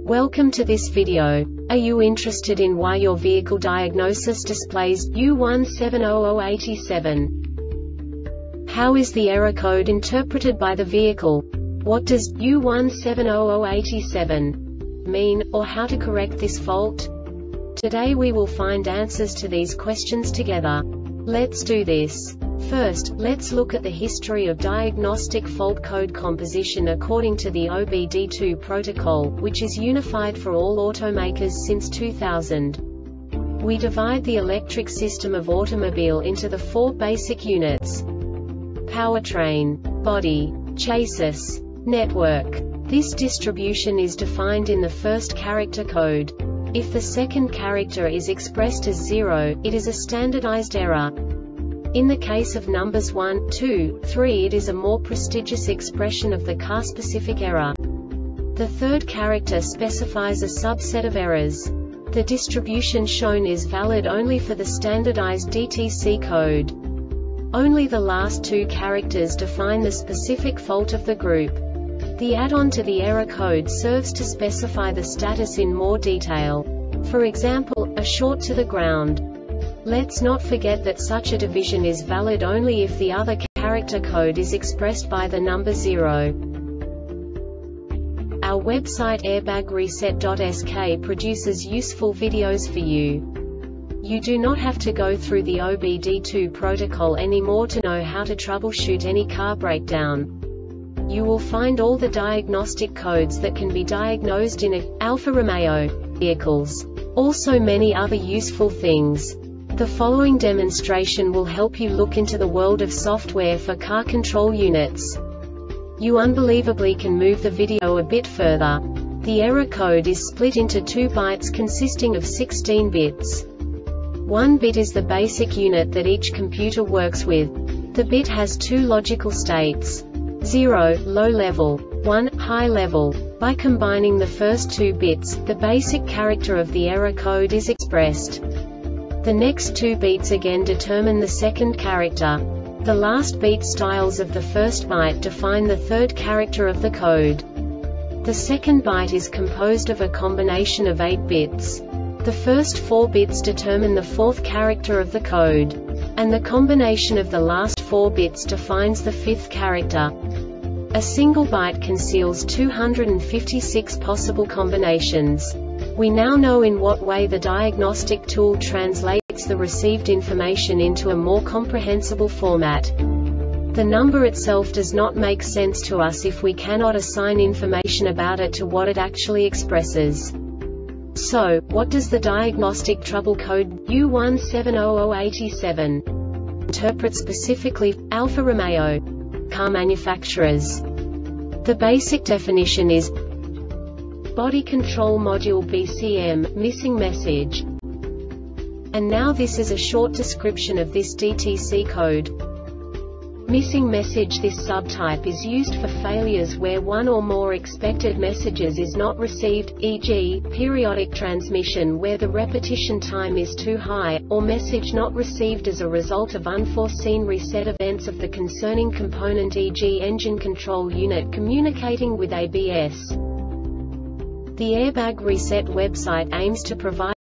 Welcome to this video. Are you interested in why your vehicle diagnosis displays U170087? How is the error code interpreted by the vehicle? What does U170087 mean, or how to correct this fault? Today we will find answers to these questions together. Let's do this. First, let's look at the history of diagnostic fault code composition according to the OBD2 protocol, which is unified for all automakers since 2000. We divide the electric system of automobile into the four basic units: powertrain, body, chassis, network. This distribution is defined in the first character code. If the second character is expressed as 0, it is a standardized error. In the case of numbers 1, 2, 3, it is a more prestigious expression of the car-specific error. The third character specifies a subset of errors. The distribution shown is valid only for the standardized DTC code. Only the last two characters define the specific fault of the group. The add-on to the error code serves to specify the status in more detail. For example, a short to the ground. Let's not forget that such a division is valid only if the other character code is expressed by the number 0. Our website airbagreset.sk produces useful videos for you. You do not have to go through the OBD2 protocol anymore to know how to troubleshoot any car breakdown. You will find all the diagnostic codes that can be diagnosed in Alfa Romeo vehicles. Also many other useful things. The following demonstration will help you look into the world of software for car control units. You unbelievably can move the video a bit further. The error code is split into 2 bytes consisting of 16 bits. 1 bit is the basic unit that each computer works with. The bit has 2 logical states: 0, low level, 1, high level. By combining the first 2 bits, the basic character of the error code is expressed. The next 2 beats again determine the second character. The last beat styles of the first byte define the third character of the code. The second byte is composed of a combination of 8 bits. The first 4 bits determine the fourth character of the code. And the combination of the last 4 bits defines the fifth character. A single byte conceals 256 possible combinations. We now know in what way the diagnostic tool translates the received information into a more comprehensible format. The number itself does not make sense to us if we cannot assign information about it to what it actually expresses. So, what does the diagnostic trouble code U170087 interpret specifically for Alfa Romeo car manufacturers? The basic definition is Body Control Module BCM, missing message. And now this is a short description of this DTC code. Missing message. This subtype is used for failures where one or more expected messages is not received, e.g., periodic transmission where the repetition time is too high, or message not received as a result of unforeseen reset events of the concerning component, e.g. engine control unit communicating with ABS. The Airbag Reset website aims to provide